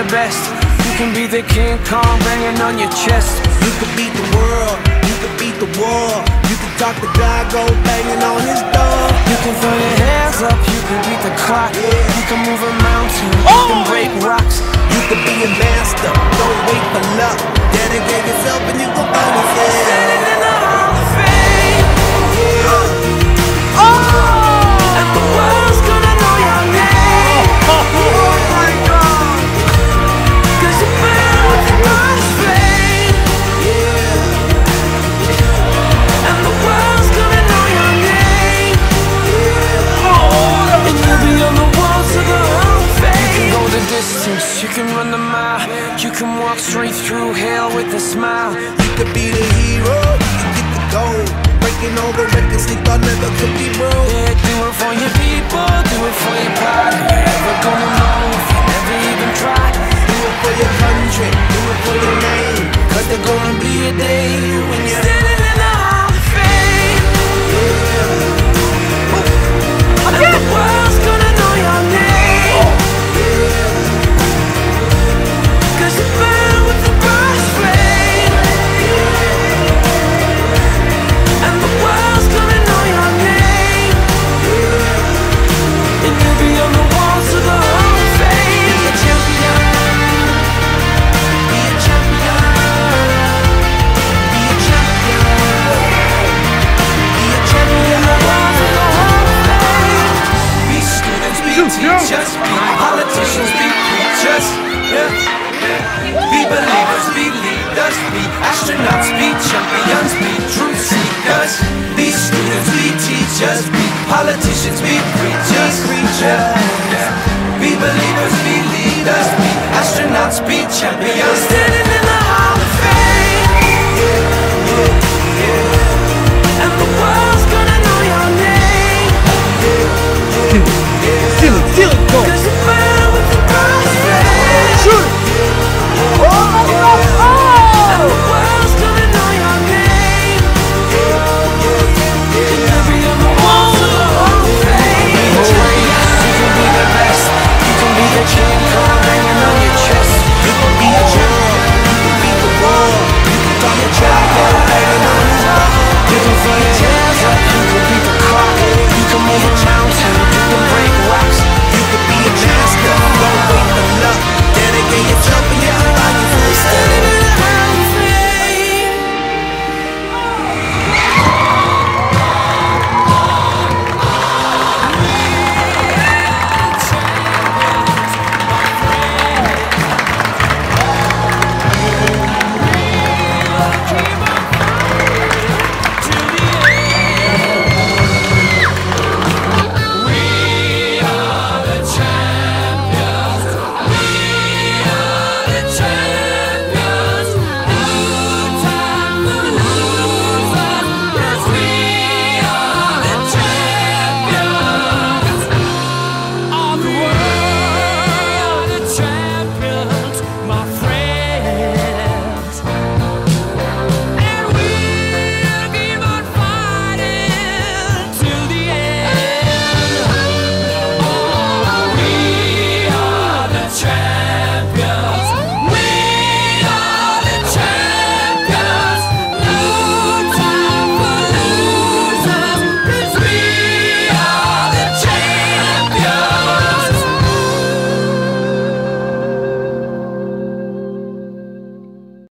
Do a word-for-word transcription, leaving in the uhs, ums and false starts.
the best. You can be the King Kong banging on your chest. You could beat the world, you could beat the war. You can talk to God, go banging on his door. You can throw your hands up, you can beat the clock. You can move a mountain, you can break rocks. You could be a master, don't wait for luck. Dedicate yourself and you go find yourself. Standing in the Hall of Fame. Yeah. Oh! And the world's gonna know your name. Oh my God. Cause you burn with the most flame. Yeah. And the world's gonna know your name. Oh. And you'll be on the walls of the Hall of Fame. You can go the distance, you can run the mile. You can walk straight through hell with a smile. You could be the hero, you can get the gold. Breaking all the records they thought never could be broke. Yeah, do it for your people, do it for your pride. You're never gonna know if you never even try. Do it for your country, do it for your name. Cause there's gonna be a day when you're standing in the Hall of Fame. And the world's gonna know your name. Cause you burn with the burst flame. And the world's gonna know your name. And you'll be on the walls of the Hall of Fame. Be a champion. Be a champion. Be a champion. Be a champion. The walls of the Hall of Fame. Be students, be teachers, be politicians, be preachers. Yeah. Be believers, be leaders, be astronauts, be champions, be truth seekers. Be students, be teachers, be politicians, be preachers. Yeah. Yeah. Be believers, be leaders, be astronauts, be champions. Standing